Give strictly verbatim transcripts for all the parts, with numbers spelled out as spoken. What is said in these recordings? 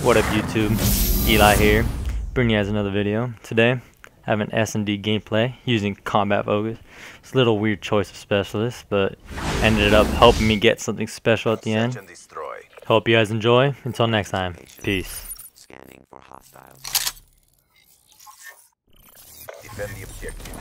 What up YouTube, Eli here, bringing you guys another video. Today, I have an S and D gameplay using Combat Focus. It's a little weird choice of specialist, but ended up helping me get something special at the end. Hope you guys enjoy. Until next time, peace. Scanning for hostiles. Defend the objective.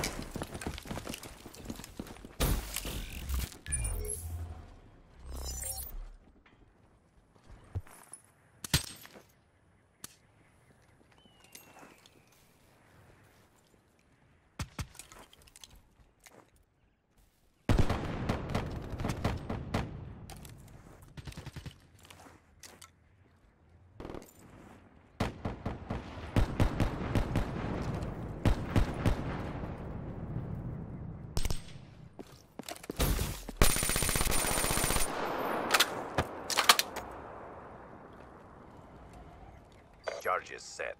Charges set.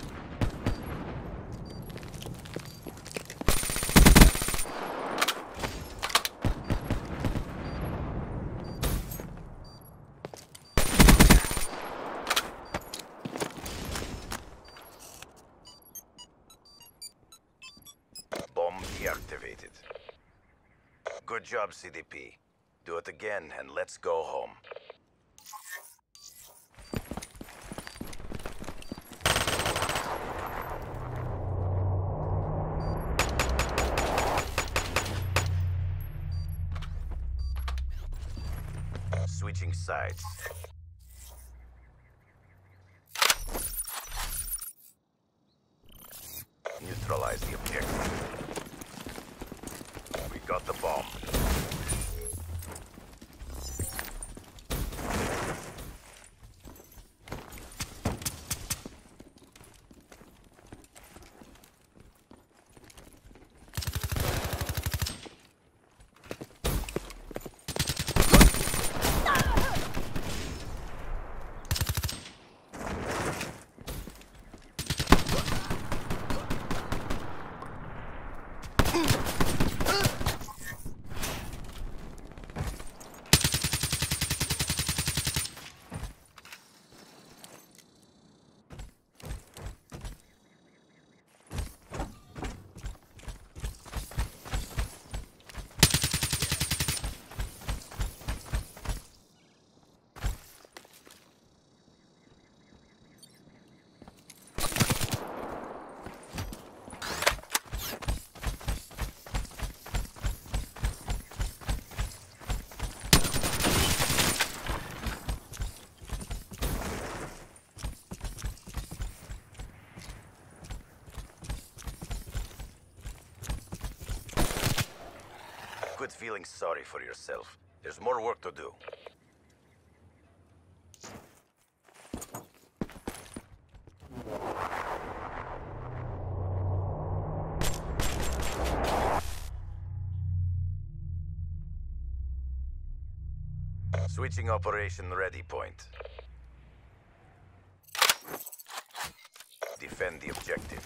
Bomb deactivated. Good job, C D P. Do it again and let's go home. Switching sides. Neutralize the objective. We got the bomb. Quit feeling sorry for yourself. There's more work to do. Switching operation ready point. Defend the objective.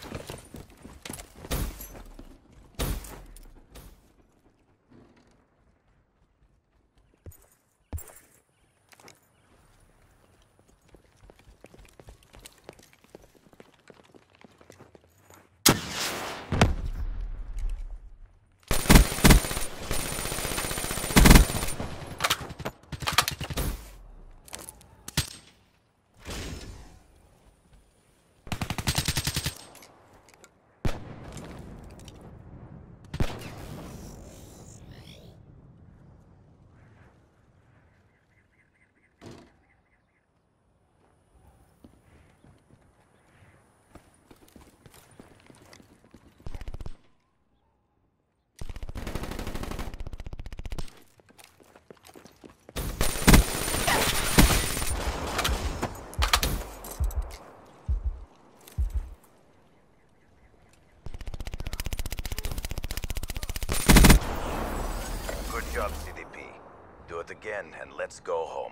Good job, C D P. Do it again and let's go home.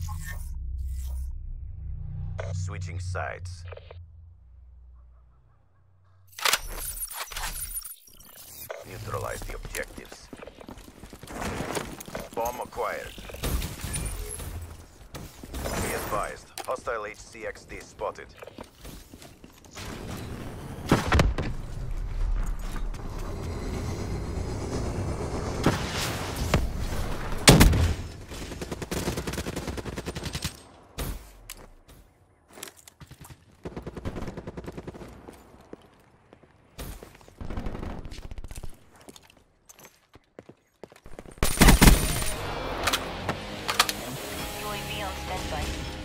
Switching sides. Neutralize the objectives. Bomb acquired. Be advised, hostile H C X D spotted. U A V on standby.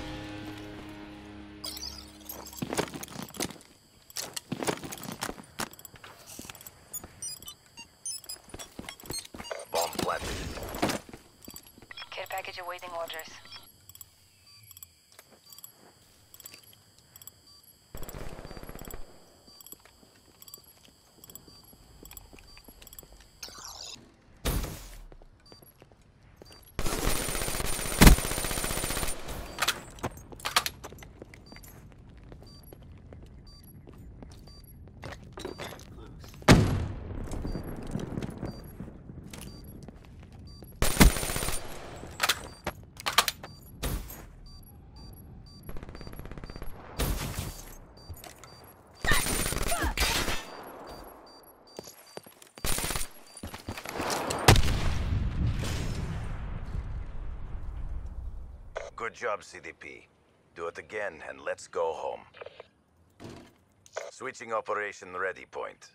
Bomb planted. Care package awaiting orders. Good job, C D P. Do it again and let's go home. Switching operation ready point.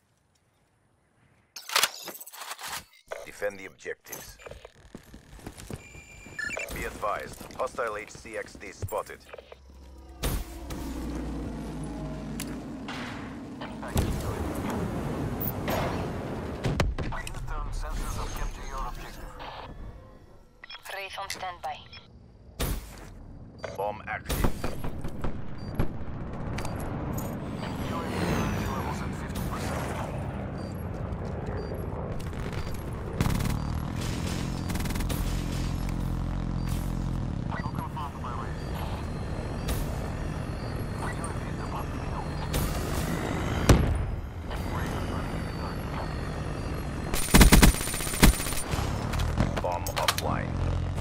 Defend the objectives. Be advised, hostile H C X D spotted. Wraith on standby. Bomb active. Bomb offline.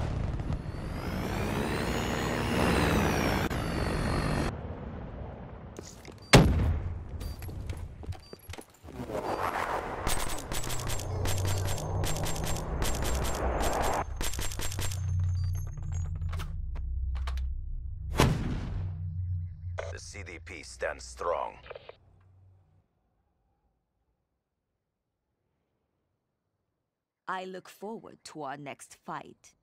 The C D P stands strong. I look forward to our next fight.